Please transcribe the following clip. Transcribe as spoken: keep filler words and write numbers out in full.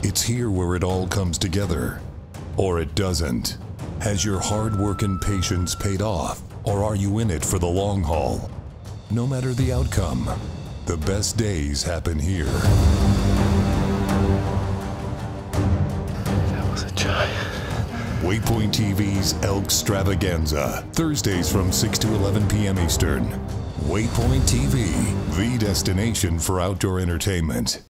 It's here where it all comes together. Or it doesn't. Has your hard work and patience paid off? Or are you in it for the long haul? No matter the outcome, the best days happen here. That was a giant. Waypoint T V's Elkstravaganza, Thursdays from six to eleven p m Eastern. Waypoint T V, the destination for outdoor entertainment.